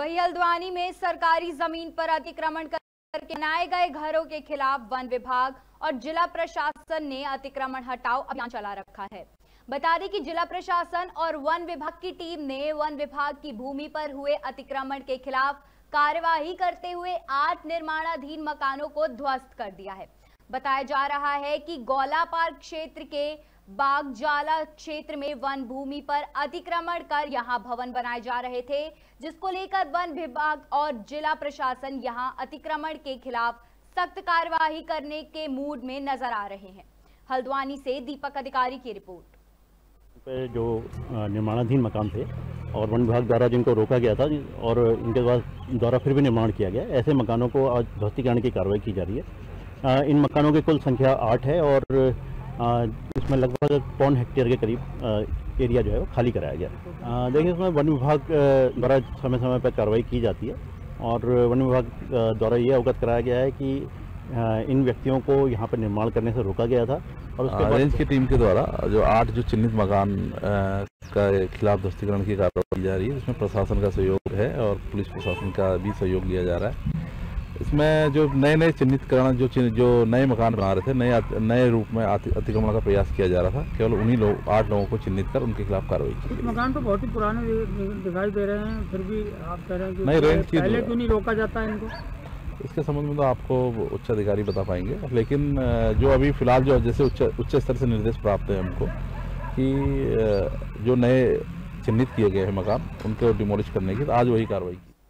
वहीं हल्द्वानी में सरकारी जमीन पर अतिक्रमण करके बनाए गए घरों के खिलाफ वन विभाग और जिला प्रशासन ने अतिक्रमण हटाओ अभियान चला रखा है। बता दें कि जिला प्रशासन और वन विभाग की टीम ने वन विभाग की भूमि पर हुए अतिक्रमण के खिलाफ कार्यवाही करते हुए 8 निर्माणाधीन मकानों को ध्वस्त कर दिया है। बताया जा रहा है कि गौला पार्क क्षेत्र के बागजाला क्षेत्र में वन भूमि पर अतिक्रमण कर यहां भवन बनाए जा रहे थे, जिसको लेकर वन विभाग और जिला प्रशासन यहां अतिक्रमण के खिलाफ सख्त कार्यवाही करने के मूड में नजर आ रहे हैं। हल्द्वानी से दीपक अधिकारी की रिपोर्ट। पे जो निर्माणाधीन मकान थे और वन विभाग द्वारा जिनको रोका गया था और इनके द्वारा फिर भी निर्माण किया गया, ऐसे मकानों को आज ध्वस्तीकरण की कार्रवाई की जा रही है। इन मकानों की कुल संख्या 8 है और इसमें लगभग 1 हेक्टेयर के करीब एरिया जो है वो खाली कराया गया। देखिए, इसमें वन विभाग द्वारा समय समय पर कार्रवाई की जाती है और वन विभाग द्वारा ये अवगत कराया गया है कि इन व्यक्तियों को यहाँ पर निर्माण करने से रोका गया था और उसके बाद रेंज की टीम के द्वारा जो 8 जो चिन्हित मकान का खिलाफ ध्वस्तीकरण की कार्रवाई की जा रही है, इसमें प्रशासन का सहयोग है और पुलिस प्रशासन का भी सहयोग लिया जा रहा है। इसमें जो नए चिन्हितकरण जो नए मकान बना रहे थे, नए रूप में अतिक्रमण का प्रयास किया जा रहा था, केवल उन्हीं 8 लोगों को चिन्हित कर उनके खिलाफ कार्रवाई की। इस मकान तो बहुत ही पुराने दिखाई दे रहे हैं, फिर भी आप कह रहे हैं कि नई रेंज की पहले क्यों नहीं रोका जाता है इनको? इसके संबंध में तो आपको उच्च अधिकारी बता पाएंगे, लेकिन जो अभी फिलहाल जो जैसे उच्च स्तर से निर्देश प्राप्त है हमको कि जो नए चिन्हित किए गए हैं मकान, उनको डिमोलिश करने की, तो आज वही कार्रवाई की।